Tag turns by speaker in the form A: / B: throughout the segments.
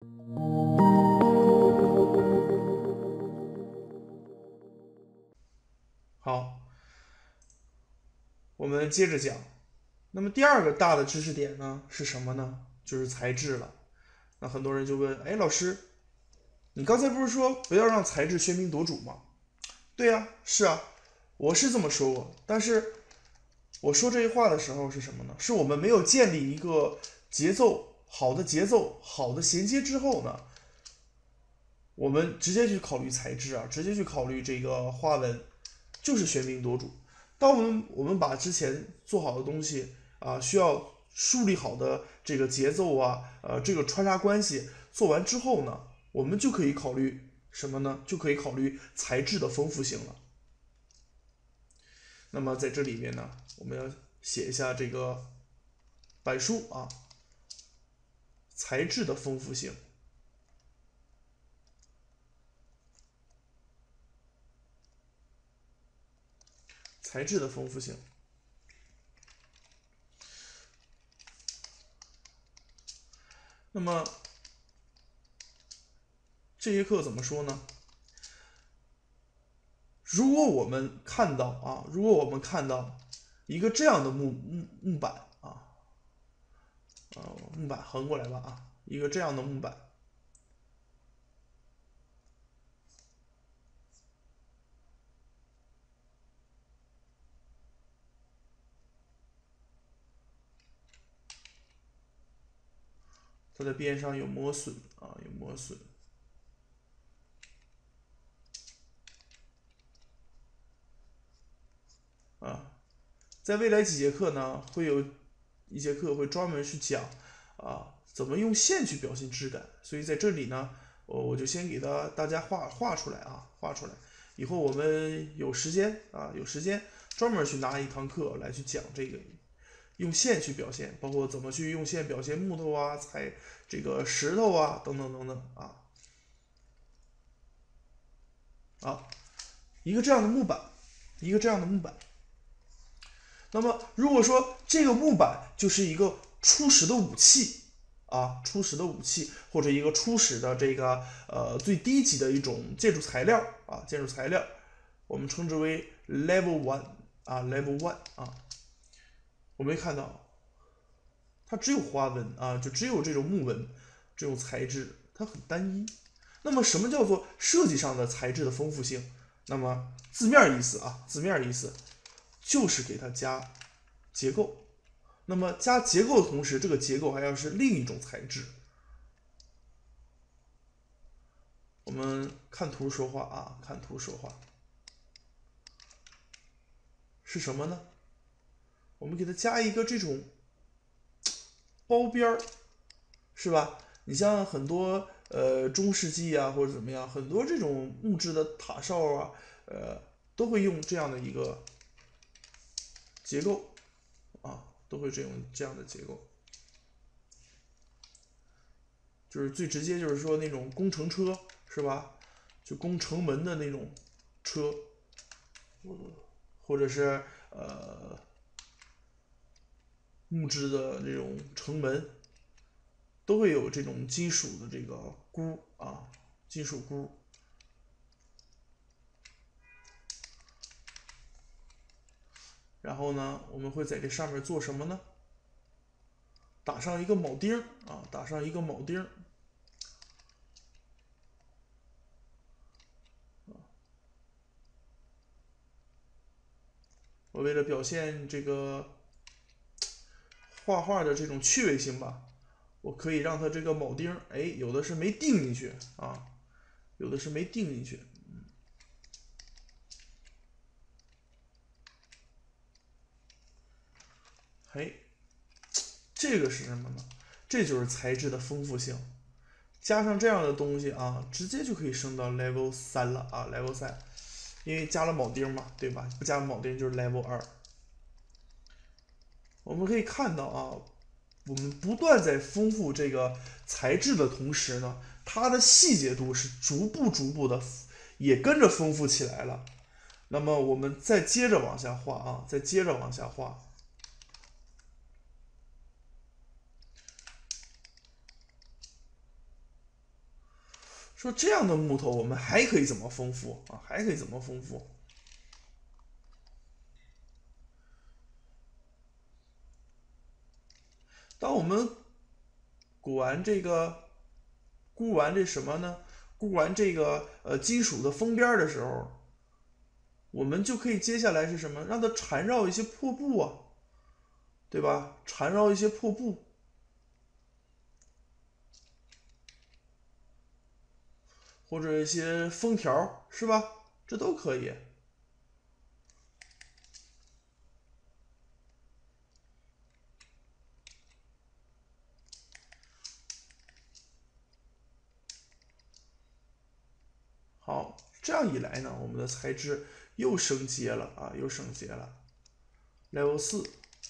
A: 好，我们接着讲。那么第二个大的知识点呢是什么呢？就是材质了。那很多人就问，哎，老师，你刚才不是说不要让材质喧宾夺主吗？对呀，是啊，我是这么说过。但是我说这句话的时候是什么呢？是我们没有建立一个节奏、好的衔接之后呢，我们直接去考虑材质啊，直接去考虑这个花纹，就是喧宾夺主。当我们把之前做好的东西啊，需要梳理好的这个节奏啊，这个穿插关系做完之后呢，我们就可以考虑什么呢？就可以考虑材质的丰富性了。那么在这里面呢，我们要写一下这个板书啊，材质的丰富性。材质的丰富性。那么这节课怎么说呢？如果我们看到一个这样的木板啊，木板横过来吧啊，一个这样的木板，它的边上有磨损啊，有磨损啊。在未来几节课呢，会有一节课会专门去讲啊怎么用线去表现质感，所以在这里呢，我就先给大家画出来啊，画出来。以后我们有时间专门去拿一堂课来去讲这个用线去表现，包括怎么去用线表现木头啊、这个石头啊等等等等啊，一个这样的木板，一个这样的木板。那么如果说这个木板就是一个初始的武器啊，初始的武器或者一个初始的这个最低级的一种建筑材料啊，建筑材料，我们称之为 level one 啊，level one 啊，我们看到它只有花纹啊，就只有这种木纹这种材质，它很单一。那么什么叫做设计上的材质的丰富性？那么字面意思啊，字面意思就是给它加结构。那么加结构的同时，这个结构还要是另一种材质。我们看图说话啊，看图说话是什么呢？我们给它加一个这种包边儿，是吧？你像很多中世纪啊或者怎么样，很多这种木质的塔哨啊，都会用这样的一个结构啊，都会用这样的结构。就是最直接就是说那种工程车是吧？就攻城门的那种车，或者是木质的这种城门，都会有这种金属的这个箍啊，金属箍。然后呢，我们会在这上面做什么呢？打上一个铆钉啊，打上一个铆钉。我为了表现这个画画的这种趣味性吧，我可以让它这个铆钉，哎，有的是没钉进去啊，有的是没钉进去。嘿，这个是什么呢？这就是材质的丰富性。加上这样的东西啊，直接就可以升到 level 3了啊，level 3，因为加了铆钉嘛，对吧？不加铆钉就是 level 2。我们可以看到啊，我们不断在丰富这个材质的同时呢，它的细节度是逐步的也跟着丰富起来了。那么我们再接着往下画啊，再接着往下画。 说这样的木头我们还可以怎么丰富啊？还可以怎么丰富？当我们鼓完这个，估完这什么呢？估完这个金属的封边的时候，我们就可以接下来是什么？让它缠绕一些破布啊，对吧？缠绕一些破布，或者一些封条，是吧？这都可以。好，这样一来呢，我们的材质又升阶了啊，又升阶了。Level 4，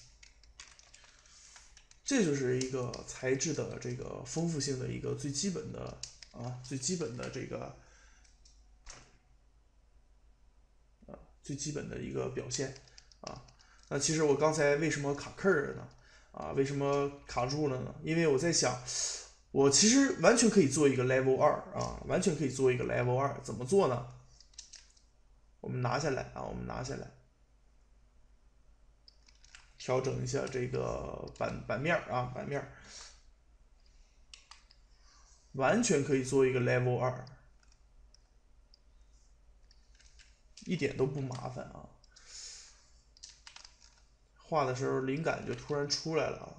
A: 这就是一个材质的这个丰富性的一个最基本的最基本的这个最基本的一个表现啊。那其实我刚才为什么卡壳了呢？为什么卡住了呢？因为我在想，我其实完全可以做一个 Level 2完全可以做一个 Level 2，怎么做呢？我们拿下来我们拿下来，调整一下这个版面版面完全可以做一个 Level 2，一点都不麻烦啊。画的时候灵感就突然出来了啊。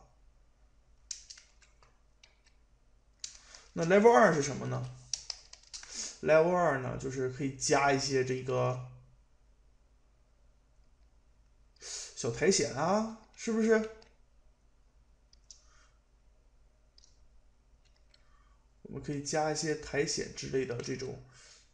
A: 那 Level 2是什么呢？Level 2呢，就是可以加一些这个小苔藓啊，是不是？我们可以加一些苔藓之类的这种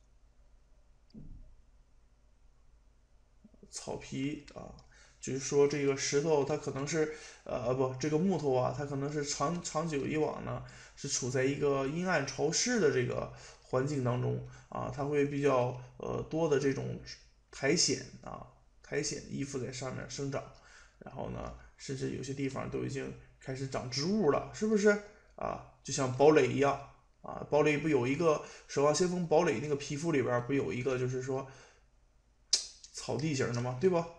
A: 草皮啊，就是说这个石头它可能是不，这个木头它可能是长久以往呢是处在一个阴暗潮湿的这个环境当中它会比较多的这种苔藓苔藓依附在上面生长，然后呢，甚至有些地方都已经开始长植物了，是不是就像堡垒一样堡垒不有一个守望先锋堡垒那个皮肤里边不有一个就是说草地型的吗？对吧？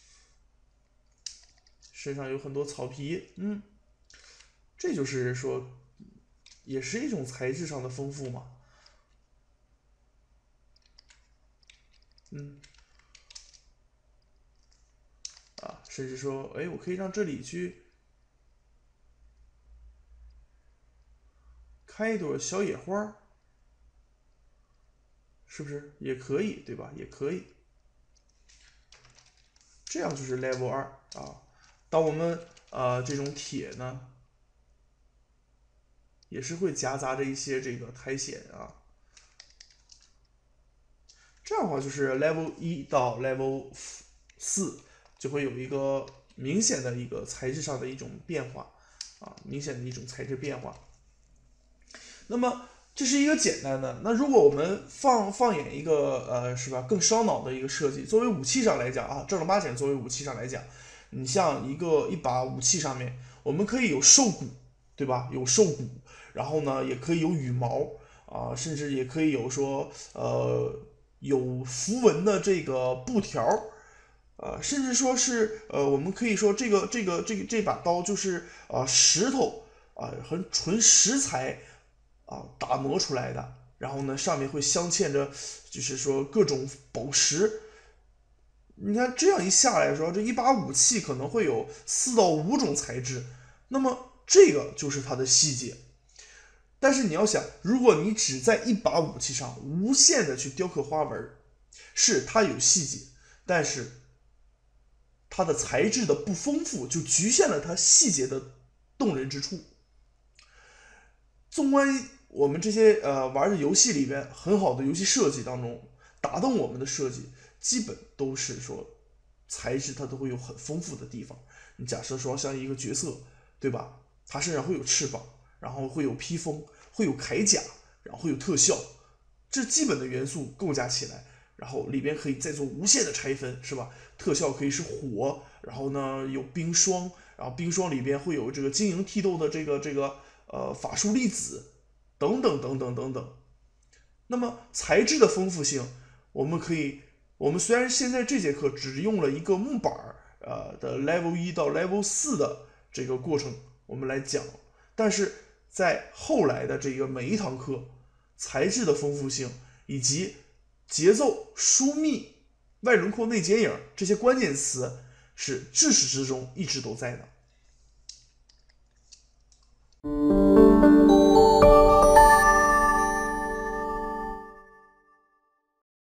A: 身上有很多草皮，这就是说，也是一种材质上的丰富嘛，嗯，甚至说，哎，我可以让这里去开一朵小野花，是不是也可以，对吧？也可以，这样就是 Level 2当我们这种铁呢，也是会夹杂着一些这个苔藓这样的话就是 Level 1到 Level 4就会有一个明显的一个材质上的一种变化明显的一种材质变化。那么这是一个简单的。那如果我们放眼一个是吧更烧脑的一个设计，作为武器上来讲正儿八经作为武器上来讲，你像一把武器上面，我们可以有兽骨，对吧？有兽骨，然后呢也可以有羽毛甚至也可以有说有符文的这个布条甚至说是我们可以说这把刀就是石头很纯石材打磨出来的，然后呢上面会镶嵌着就是说各种宝石。你看这样一下来说，这一把武器可能会有4到5种材质，那么这个就是它的细节。但是你要想，如果你只在一把武器上无限的去雕刻花纹，是它有细节，但是它的材质的不丰富，就局限了它细节的动人之处。纵观我们这些玩的游戏里边，很好的游戏设计当中，打动我们的设计，基本都是说材质它都会有很丰富的地方。你假设说像一个角色，对吧？他身上会有翅膀，然后会有披风，会有铠甲，然后会有特效，这基本的元素构架起来，然后里边可以再做无限的拆分，是吧？特效可以是火，然后呢有冰霜，然后冰霜里边会有这个晶莹剔透的这个法术粒子，等等等等等等。 那么材质的丰富性，我们虽然现在这节课只用了一个木板的 Level 1到 Level 4的这个过程，我们来讲，但是在后来的这个每一堂课，材质的丰富性以及节奏、疏密、外轮廓、内剪影这些关键词是至始至终一直都在的。